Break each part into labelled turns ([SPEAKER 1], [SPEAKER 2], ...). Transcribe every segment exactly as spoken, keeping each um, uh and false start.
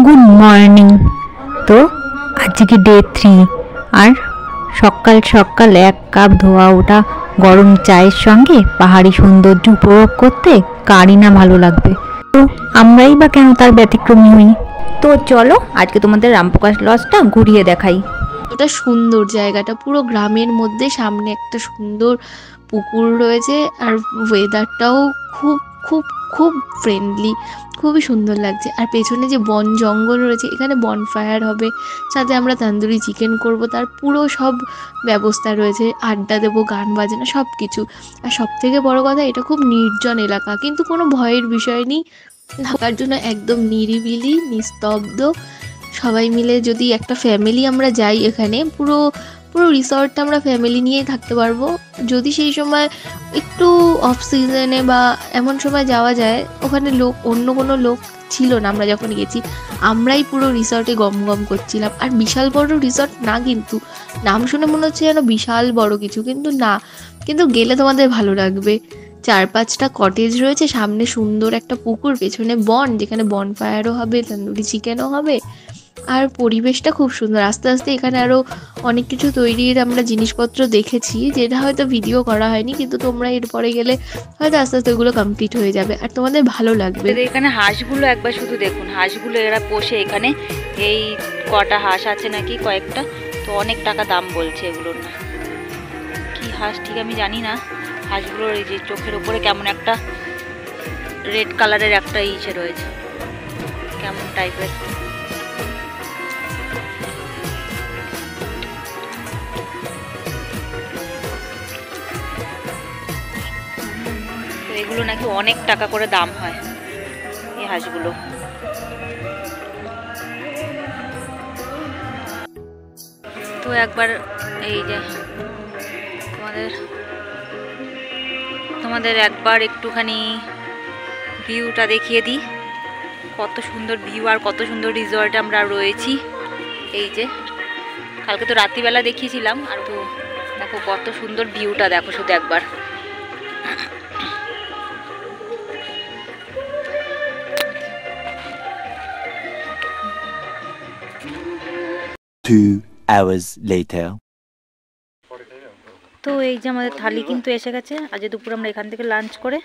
[SPEAKER 1] Good morning. তো আজকে day three, আর সকাল সকাল এক কাপ ধোয়া ওঠা গরম চায়ের সঙ্গে পাহাড়ি সৌন্দর্য উপভোগ করতে কারই না ভালো লাগবে। তো আমরাই বা কেন তার ব্যতিক্রমী হই। তো চলো আজকে তোমাদের রামপ্রকাশ লজটা ঘুরিয়ে দেখাই।
[SPEAKER 2] ওটা সুন্দর জায়গাটা, পুরো গ্রামের মধ্যে, সামনে একটা সুন্দর পুকুর রয়েছে, আর ওয়েদারটাও খুব খুব খুব ফ্রেন্ডলি, খুবই সুন্দর লাগছে। আর পেছনে যে বন জঙ্গল রয়েছে, এখানে বনফায়ার হবে, সাথে আমরা তন্দুরি চিকেন করব, তার পুরো সব ব্যবস্থা রয়েছে, আড্ডা দেবো, গান বাজনা সব কিছু। আর সব থেকে বড় কথা, এটা খুব নির্জন এলাকা, কিন্তু কোনো ভয়ের বিষয় নেই, থাকার জন্য একদম নিরিবিলি, নিস্তব্ধ। সবাই মিলে যদি একটা ফ্যামিলি আমরা যাই, এখানে পুরো পুরো রিসর্টটা আমরা ফ্যামিলি নিয়েই থাকতে পারবো। যদি সেই সময় একটু অফ সিজনে বা এমন সময় যাওয়া যায়, ওখানে লোক, অন্য কোনো লোক ছিল না। আমরা যখন গেছি, আমরাই পুরো রিসর্টে গম গম করছিলাম। আর বিশাল বড় রিসর্ট না, কিন্তু নাম শুনে মনে হচ্ছে যেন বিশাল বড় কিছু, কিন্তু না, কিন্তু গেলে তোমাদের ভালো লাগবে। চার পাঁচটা কটেজ রয়েছে, সামনে সুন্দর একটা পুকুর, পেছনে বন, যেখানে বনফায়ারও হবে, তন্দুরি চিকেনও হবে। আর পরিবেশটা খুব সুন্দর। আস্তে আস্তে এখানে আরও অনেক কিছু তৈরির আমরা জিনিসপত্র দেখেছি, যেটা হয়তো ভিডিও করা হয়নি, কিন্তু তোমরা এরপরে গেলে হয়তো আস্তে আস্তে ওগুলো কমপ্লিট হয়ে যাবে, আর তোমাদের ভালো লাগবে।
[SPEAKER 3] এখানে হাঁসগুলো একবার শুধু দেখুন, হাঁসগুলো এরা পোষে এখানে, এই কটা হাঁস আছে নাকি কয়েকটা, তো অনেক টাকা দাম বলছে এগুলোর। না কি হাঁস ঠিক আমি জানি না। হাঁসগুলোর এই যে চোখের উপরে কেমন একটা রেড কালারের একটা ইসে রয়েছে, কেমন টাইপের। এগুলো নাকি অনেক টাকা করে দাম হয় এই হাঁসগুলো। তো একবার এই যে তোমাদের তোমাদের একবার একটুখানি ভিউটা দেখিয়ে দিই, কত সুন্দর ভিউ আর কত সুন্দর রিসর্টে আমরা রয়েছি। এই যে কালকে তো রাত্রিবেলা দেখিয়েছিলাম, আর তো দেখো কত সুন্দর ভিউটা, দেখো শুধু একবার।
[SPEAKER 4] Two hours later.
[SPEAKER 3] তো এই যে আমাদের থালি কিন্তু এসে গেছে। আজ দুপুর আমরা এখান থেকে লাঞ্চ করে,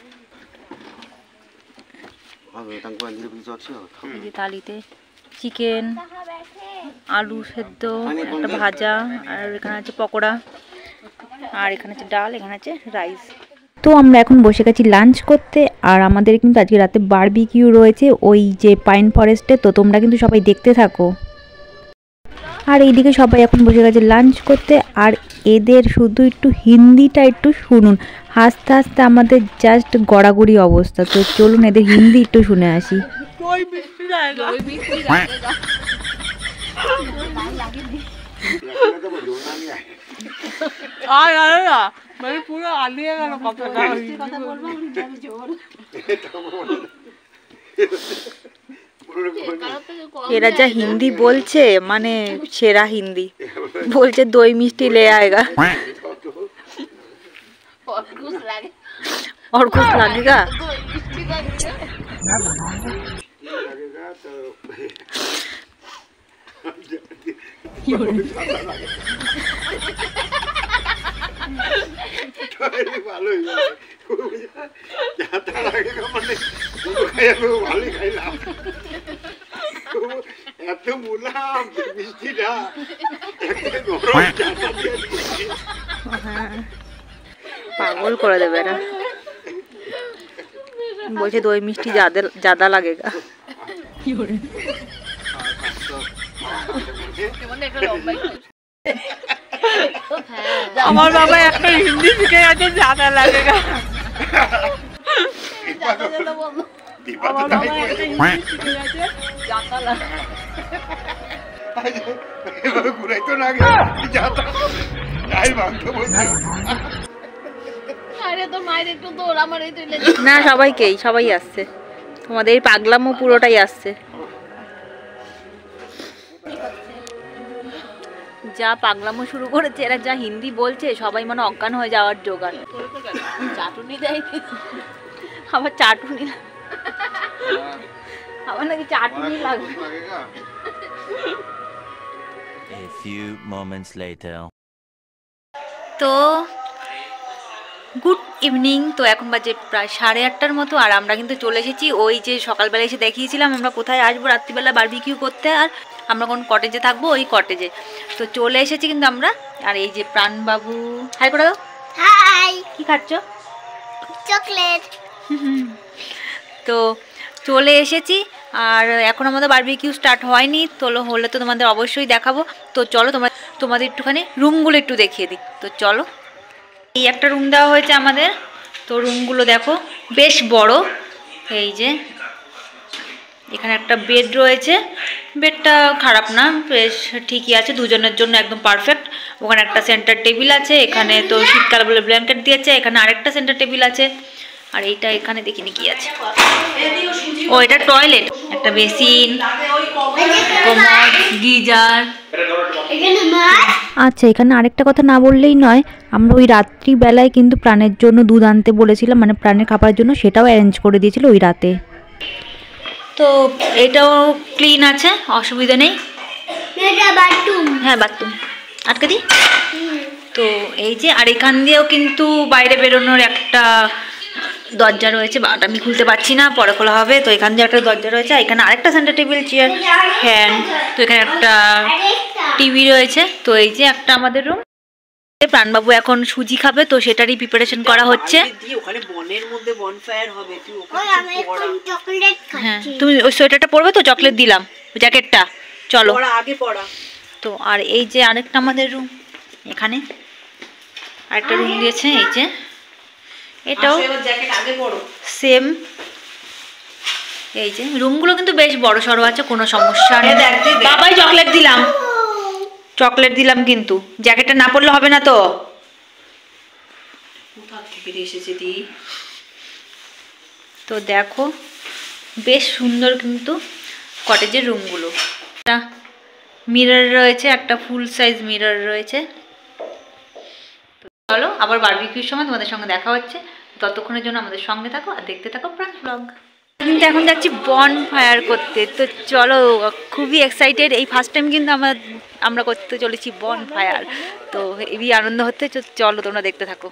[SPEAKER 3] এই যে থালিতে চিকেন, আলু সেদ্ধ, একটা ভাজা, আর এখানে আছে পকোড়া, আর এখানে আছে ডাল, এখানে আছে রাইস।
[SPEAKER 1] তো আমরা এখন বসে গেছি লাঞ্চ করতে, আর আমাদের কিন্তু আজকে রাতে বারবিকিউ রয়েছে ওই যে পাইন ফরেস্টে। তো তোমরা কিন্তু সবাই দেখতে থাকো। আর এইদিকে সবাই এখন বসে গেছে লাঞ্চ করতে, আর এদের শুধু একটু হিন্দিটা একটু শুনুন, হাসতে হাসতে আমাদের জাস্ট গড়াগড়ি অবস্থা। তো চলুন এদের হিন্দি একটু শুনে আসি।
[SPEAKER 3] এরা যা হিন্দি বলছে, মানে সেরা হিন্দি বলছে। দই মিষ্টি লে আয়েগা, और कुछ लगेगा। পাগল করে দেবে না, বলছে দই মিষ্টি ज़्यादा लगेगा। আমার বাবা একটা হিন্দি শিখে গেছে, ज़्यादा लगेगा। আমার বাবা একটা হিন্দি শিখে গেছে, ज़्यादा लगेगा। এভাবে ঘুরাই তো না গে, ज़्यादा নাই ভাঙতে বলছে। আরে তো মায়ের একটু দৌড়, আমার এই তুইলে না, সবাইকেই, সবাই আসছে, তোমাদের এই পাগলামো পুরোটাই আসছে। যা পাগলামো শুরু করেছে এরা, যা হিন্দি বলছে, সবাই মানে অজ্ঞান হয়ে যাওয়ার জোগাড়। চাটুনি দেয়, আবার চাটুনি আমার নাকি চাটনি লাগবে।
[SPEAKER 4] A few moments later.
[SPEAKER 3] তো গুড ইভিনিং। তো এখন বাজে প্রায় সাড়ে আটটার মতো, আর আমরা কিন্তু চলে এসেছি ওই যে সকালবেলা এসে দেখিয়েছিলাম আমরা কোথায় আসবো রাত্রিবেলা বারবিকিউ করতে, আর আমরা কোন কটেজে থাকবো, ওই কটেজে। তো চলে এসেছি কিন্তু আমরা। আর এই যে প্রাণবাবু, হাই করে দাও।
[SPEAKER 5] হাই,
[SPEAKER 3] কি খাচ্ছ?
[SPEAKER 5] চকলেট।
[SPEAKER 3] তো চলে এসেছি, আর এখন আমাদের বারবিকিউ স্টার্ট হয়নি। তোলো হলে তো তোমাদের অবশ্যই দেখাবো। তো চলো তোমরা তোমাদের একটুখানি রুমগুলো একটু দেখিয়ে দিই। তো চলো, এই একটা রুম দেওয়া হয়েছে আমাদের। তো রুমগুলো দেখো বেশ বড়। এই যে এখানে একটা বেড রয়েছে, বেডটা খারাপ না, বেশ ঠিকই আছে, দুজনের জন্য একদম পারফেক্ট। ওখানে একটা সেন্টার টেবিল আছে, এখানে তো শীতকাল বলে ব্ল্যাঙ্কেট দিয়েছে, এখানে আরেকটা সেন্টার টেবিল আছে। আর এইটা এখানে দেখিনি কি আছে, ও এটা টয়লেট, একটা বেসিন, কোমোড, গিজার।
[SPEAKER 1] আচ্ছা, এখানে আরেকটা কথা না বললেই নয়, আমরা ওই রাত্রিবেলায় কিন্তু প্রাণের জন্য দুধ আনতে বলেছিলাম, মানে প্রাণের খাবারের জন্য, সেটাও অ্যারেঞ্জ করে দিয়েছিল ওই রাতে।
[SPEAKER 3] তো এটাও ক্লিন আছে, অসুবিধা নেই। হ্যাঁ বাথরুম, আটকে দিই। তো এই যে, আর এখান দিয়েও কিন্তু বাইরে বেরোনোর একটা দরজা রয়েছে, বাট আমি খুলতে পারছি না, পরে খোলা হবে। তো এখান দিয়ে একটা দরজা রয়েছে, এখানে আরেকটা সেন্টার টেবিল, চেয়ার, ফ্যান। তো এখানে একটা টিভি রয়েছে। তো এই যে একটা আমাদের রুম। প্রাণবাবু এখন সুজি খাবে, তো সেটারই প্রিপারেশন করা হচ্ছে। হ্যাঁ, তুমি ওই সোয়েটারটা পরবে তো, চকলেট দিলাম, জ্যাকেটটা। চলো আগে পড়া। তো আর এই যে আরেকটা আমাদের রুম, এখানে আরেকটা রুম দিয়েছে। এই যে এটাও সেম। এই যে রুমগুলো কিন্তু বেশ বড় সড়ো আছে, কোনো সমস্যা নেই। বাবাই চকলেট দিলাম, চকলেট দিলাম, কিন্তু জ্যাকেটটা না পরলে হবে না। তো তো দেখো বেশ সুন্দর কিন্তু কটেজের রুমগুলো। একটা মিরর রয়েছে, একটা ফুল সাইজ মিরর রয়েছে। চলো আবার বারবিকিউর সময় তোমাদের সঙ্গে দেখা হচ্ছে। ততক্ষণের জন্য আমাদের সঙ্গে থাকো আর দেখতে থাকো প্রাণ ব্লগ। কিন্তু এখন যাচ্ছি বন ফায়ার করতে। তো চলো, খুবই এক্সাইটেড, এই ফার্স্ট টাইম কিন্তু আমরা আমরা করতে চলেছি বন ফায়ার। তো হেবি আনন্দ হচ্ছে। চলো তোমরা দেখতে থাকো।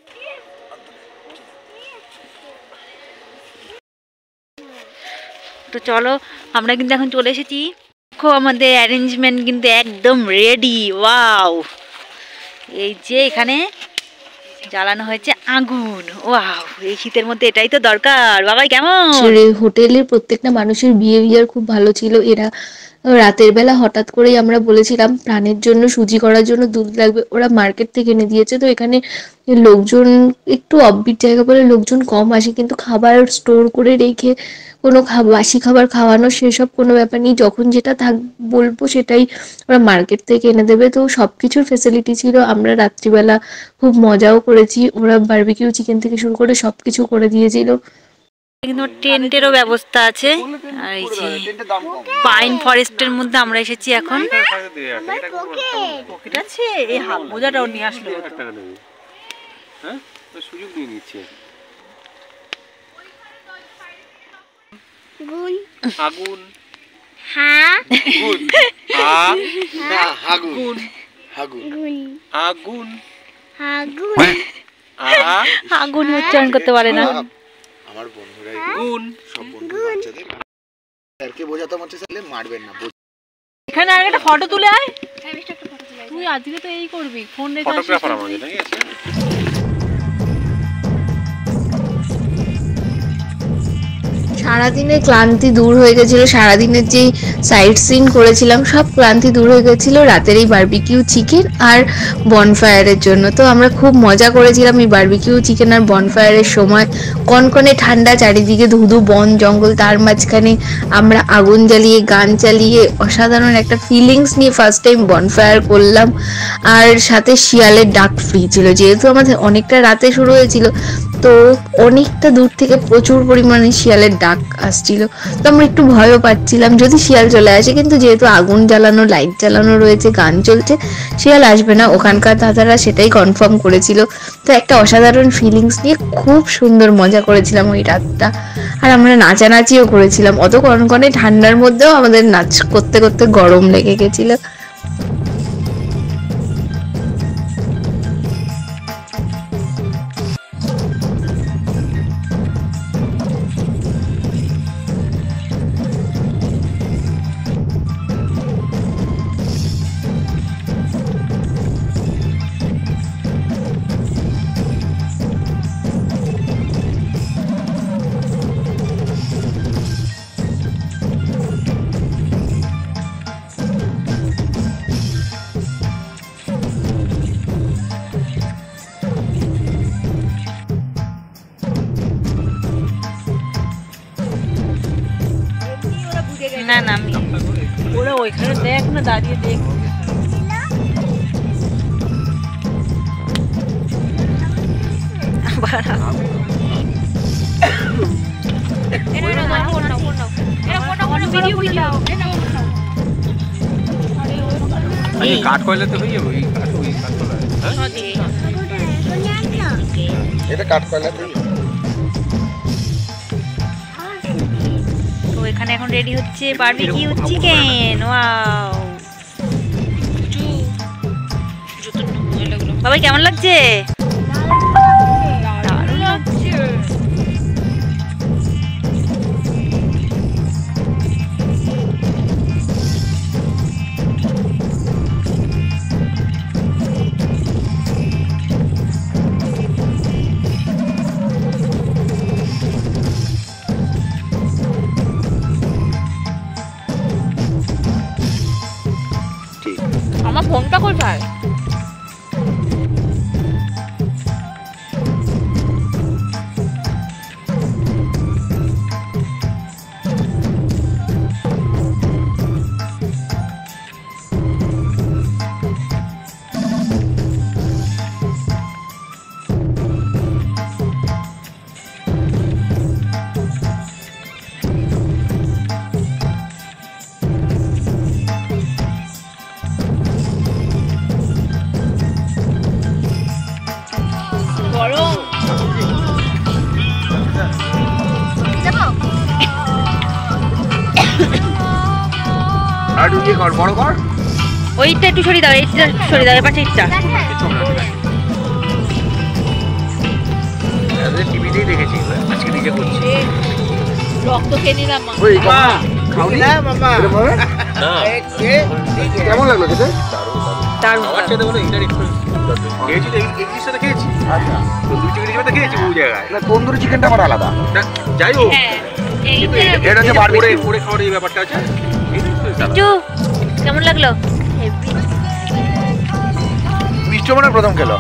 [SPEAKER 3] তো চলো, আমরা কিন্তু এখন চলে এসেছি। দেখো আমাদের অ্যারেঞ্জমেন্ট কিন্তু একদম রেডি। ওয়াও, এই যে এখানে জ্বালানো হয়েছে আগুন। ওয়াও, এই শীতের মধ্যে এটাই তো দরকার। বাবাই কেমন?
[SPEAKER 2] হোটেলের প্রত্যেকটা মানুষের বিহেভিয়ার খুব ভালো ছিল। এরা রাতের বেলা হঠাৎ করেই আমরা বলেছিলাম প্রাণের জন্য সুজি করার জন্য দুধ লাগবে, ওরা মার্কেট থেকে এনে দিয়েছে। তো এখানে লোকজন একটু অফবিট জায়গা বলে লোকজন কম আসে, কিন্তু খাবার স্টোর করে রেখে কোনো বাসি খাবার খাওয়ানো সেসব কোনো ব্যাপার নেই। যখন যেটা থাক বলবো সেটাই ওরা মার্কেট থেকে এনে দেবে। তো সব কিছুর ফেসিলিটি ছিল। আমরা রাত্রিবেলা খুব মজাও করেছি, ওরা বারবিকিউ চিকেন থেকে শুরু করে সব কিছু করে দিয়েছিল।
[SPEAKER 3] কিন্তু টেন্টেরও ব্যবস্থা আছে। আর এই যে পাইন ফরেস্টের মধ্যে আমরা এসেছি এখন। পকেট আছে, এই হাফ মোজাটাও নিয়ে আসলো।
[SPEAKER 6] হ্যাঁ, তো সুযোগ দিয়ে নিচ্ছে।
[SPEAKER 5] গুন
[SPEAKER 6] আগুন,
[SPEAKER 5] হ্যাঁ,
[SPEAKER 6] গুন, আ না আগুন,
[SPEAKER 5] আগুন,
[SPEAKER 6] আগুন,
[SPEAKER 5] আগুন,
[SPEAKER 6] আ
[SPEAKER 3] আগুন উচ্চারণ করতে পারে না।
[SPEAKER 7] আমার বন্ধুরাই
[SPEAKER 6] গুন,
[SPEAKER 7] সব বন্ধু বাচ্চাদের স্যারকে বোঝাতে মনে চাইলে মারবেন না।
[SPEAKER 3] এখানে আর একটা ফটো তুলে আয়। তুই আজকে তো এই করবি, ফোন রেখে
[SPEAKER 6] ফটোগ্রাফার আমাদের নাকি আছে।
[SPEAKER 2] সারাদিনের ক্লান্তি দূর হয়ে গেছিল, সারাদিনের যেই সাইট সিন করেছিলাম সব ক্লান্তি দূর হয়ে গেছিল রাতের এই বারবিকিউ চিকেন আর বনফায়ারের জন্য। তো আমরা খুব মজা করেছিলাম এই বারবিকিউ চিকেন আর বনফায়ারের সময়। কনকনে ঠান্ডা, চারিদিকে ধুধু বন জঙ্গল, তার মাঝখানে আমরা আগুন জ্বালিয়ে গান চালিয়ে অসাধারণ একটা ফিলিংস নিয়ে ফার্স্ট টাইম বনফায়ার করলাম। আর সাথে শিয়ালের ডাক ফ্রি ছিল, যেহেতু আমাদের অনেকটা রাতে শুরু হয়েছিল। তো তো অনেকটা দূর থেকে প্রচুর পরিমাণে শিয়ালের ডাক আসছিল, তো আমরা একটু ভয়ও পাচ্ছিলাম যদি শিয়াল চলে আসে, কিন্তু যেহেতু আগুন জ্বালানো, লাইট জ্বালানো রয়েছে, গান চলছে, শিয়াল আসবে না, ওখানকার দাদারা সেটাই কনফার্ম করেছিল। তো একটা অসাধারণ ফিলিংস নিয়ে খুব সুন্দর মজা করেছিলাম ওই রাতটা। আর আমরা নাচানাচিও করেছিলাম, অত কনকনে ঠান্ডার মধ্যেও আমাদের নাচ করতে করতে গরম লেগে গেছিল।
[SPEAKER 3] না না আমি ওরা ওইখানে দেখ না, দাঁড়িয়ে দেখ।
[SPEAKER 6] কাঠ কয়লাতে হয়ে যাবে, ওই কাঠ ওই কাঠ কয়লা।
[SPEAKER 7] এটা কাঠ কয়লাতে।
[SPEAKER 3] তো এখানে এখন রেডি হচ্ছে বারবিকিউ চিকেন। ওয়াও, বাবা কেমন লাগছে? দারুণ লাগছে। আমার ফোনটা কোথায়?
[SPEAKER 7] আর ইয়ে কর, বড় কর।
[SPEAKER 3] ওইটা একটু সরিয়ে দাও, এইটা সরিয়ে দাও, এবার ঠিকটা।
[SPEAKER 6] টিভিতেই দেখেছি, আজকে নিজে করছি।
[SPEAKER 3] রক্ত খেয়ে নিলাম।
[SPEAKER 7] ওই খাওনি না মামা? কেমন লাগলো খেতে?
[SPEAKER 3] দারুণ।
[SPEAKER 6] আমার সাথে বলো ইন্টার এক্সপিরিয়েন্স খেয়েছি তো, এই জিনিসটা সাথে খেয়েছি।
[SPEAKER 7] আচ্ছা,
[SPEAKER 6] তন্দুরি চিকেন সাথে খেয়েছি বহু জায়গায়।
[SPEAKER 7] না তন্দুরি চিকেনটা আমার আলাদা।
[SPEAKER 6] না, যাই হোক,
[SPEAKER 3] হ্যাঁ,
[SPEAKER 6] কিন্তু
[SPEAKER 3] এইটা
[SPEAKER 7] এটা হচ্ছে
[SPEAKER 6] করে
[SPEAKER 7] বারবিকিউ।
[SPEAKER 6] করে খাওয়ার এই ব্যাপারটা আছে। এই জিনিসটা আলাদা।
[SPEAKER 3] একটু কেমন লাগলো?
[SPEAKER 7] মিষ্টি মনে প্রথম খেলো।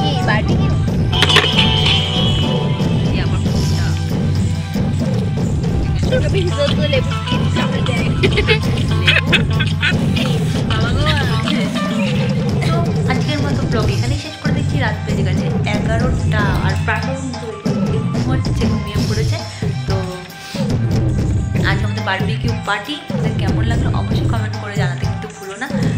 [SPEAKER 1] আজকের মতো ব্লগ এখানেই শেষ করে দিচ্ছি। রাত বেজে গেছে এগারোটা, আর প্রাণবন্ত ঘুমাচ্ছে, ঘুমিয়ে পড়েছে। তো আজ আমাদের বারবিকিউ পার্টি কেমন লাগলো অবশ্যই কমেন্ট করে জানাতে কিন্তু ভুলো না।